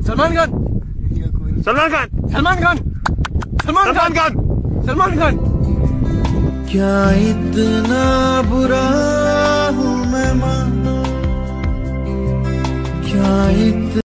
सलमान खान, सलमान खान, सलमान खान, सलमान सलमान खान, खान। सलमान खान। क्या इतना बुरा हूँ मैं माँ, क्या